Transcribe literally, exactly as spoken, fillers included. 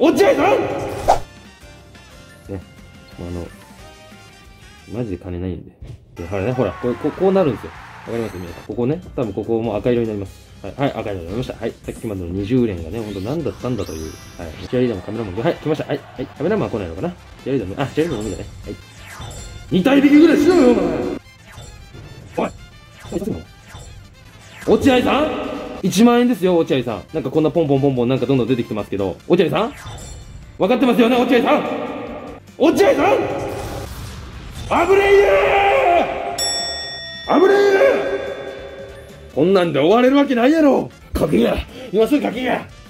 落合さんね、あの、マジで金ないんで。で、ほらね、ほら、こう、こうこうなるんですよ。わかります皆さん。ここね、多分ここも赤色になります。はい、はい、赤色になりました。はい、さっきまでのにじゅう連がね、ほんと何だったんだという。はい、チアリーダーもカメラマンも、はい、来ました。はい、はい、カメラマンは来ないのかなチアリーダーも、あ、チアリーダーも見たね。はい。に体引きぐらいしろよ、お前。おい、落合さん ?いち 万円ですよ、落合さん。なんかこんなポンポンポンポンなんかどんどん出てきてますけど、落合さん分かってますよね、落合さん落合さん危ねえ危ねえこんなんで終われるわけないやろ。かけや今すぐかけや